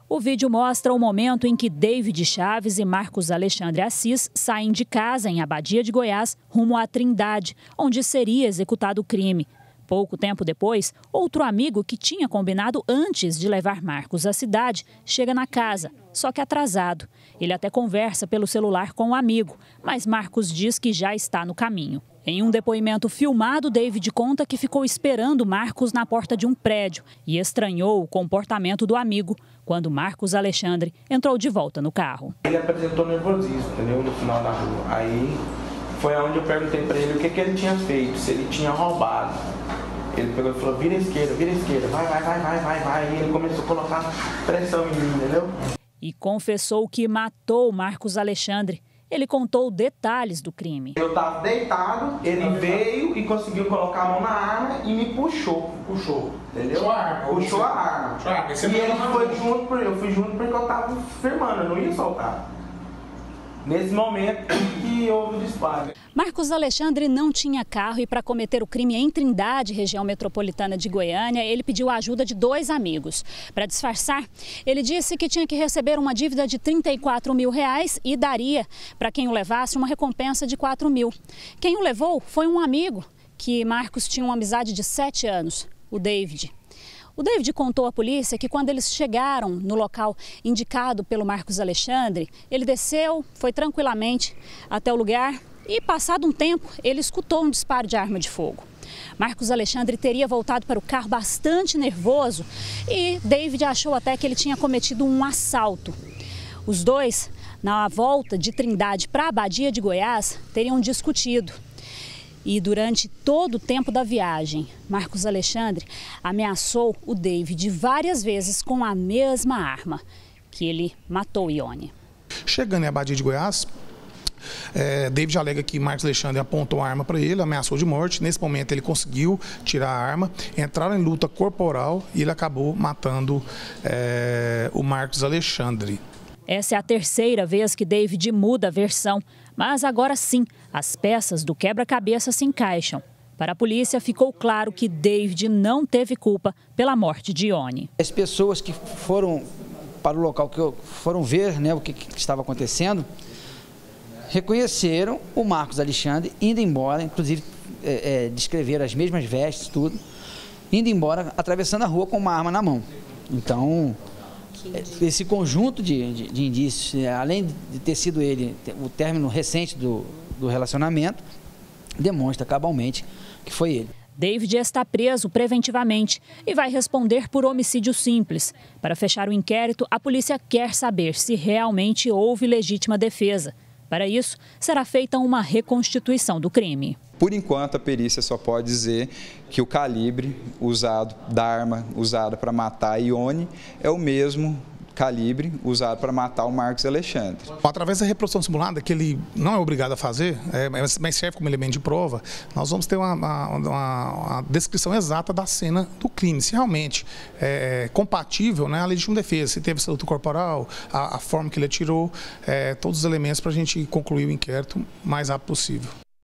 O vídeo mostra o momento em que David Chaves e Marcos Alexandre Assis saem de casa em Abadia de Goiás rumo à Trindade, onde seria executado o crime. Pouco tempo depois, outro amigo que tinha combinado antes de levar Marcos à cidade chega na casa, só que atrasado. Ele até conversa pelo celular com o amigo, mas Marcos diz que já está no caminho. Em um depoimento filmado, David conta que ficou esperando Marcos na porta de um prédio e estranhou o comportamento do amigo quando Marcos Alexandre entrou de volta no carro. Ele apresentou nervosismo, entendeu? No final da rua. Aí foi onde eu perguntei para ele o que ele tinha feito, se ele tinha roubado. Ele pegou e falou, vira à esquerda, vai. E ele começou a colocar pressão em mim, entendeu? E confessou que matou Marcos Alexandre. Ele contou detalhes do crime. Eu estava deitado, ele veio e conseguiu colocar a mão na arma e me puxou, entendeu? Puxou a arma. E ele foi junto, eu fui junto porque eu estava firmando, eu não ia soltar. Nesse momento que houve o disparo. Marcos Alexandre não tinha carro e para cometer o crime em Trindade, região metropolitana de Goiânia, ele pediu a ajuda de 2 amigos. Para disfarçar, ele disse que tinha que receber uma dívida de R$34 mil e daria para quem o levasse uma recompensa de R$4 mil. Quem o levou foi um amigo que Marcos tinha uma amizade de 7 anos, o David. O David contou à polícia que quando eles chegaram no local indicado pelo Marcos Alexandre, ele desceu, foi tranquilamente até o lugar e, passado um tempo, ele escutou um disparo de arma de fogo. Marcos Alexandre teria voltado para o carro bastante nervoso e David achou até que ele tinha cometido um assalto. Os dois, na volta de Trindade para a Abadia de Goiás, teriam discutido. E durante todo o tempo da viagem, Marcos Alexandre ameaçou o David várias vezes com a mesma arma que ele matou Ione. Chegando em Abadia de Goiás, David alega que Marcos Alexandre apontou a arma para ele, ameaçou de morte. Nesse momento ele conseguiu tirar a arma, entraram em luta corporal e ele acabou matando o Marcos Alexandre. Essa é a 3ª vez que David muda a versão, mas agora sim, as peças do quebra-cabeça se encaixam. Para a polícia, ficou claro que David não teve culpa pela morte de Ione. As pessoas que foram para o local, que foram ver, né, o que estava acontecendo, reconheceram o Marcos Alexandre indo embora, inclusive descreveram as mesmas vestes, tudo, indo embora, atravessando a rua com uma arma na mão. Então, esse conjunto de indícios, além de ter sido ele o término recente do relacionamento, demonstra cabalmente que foi ele. David está preso preventivamente e vai responder por homicídio simples. Para fechar o inquérito, a polícia quer saber se realmente houve legítima defesa. Para isso, será feita uma reconstituição do crime. Por enquanto, a perícia só pode dizer que o calibre usado da arma usada para matar a Ione é o mesmo calibre usado para matar o Marcos Alexandre. Através da reprodução simulada, que ele não é obrigado a fazer, mas serve como elemento de prova, nós vamos ter uma descrição exata da cena do crime, se realmente é compatível, né, a legítima defesa, se teve saúde corporal, a forma que ele atirou, todos os elementos para a gente concluir o inquérito o mais rápido possível.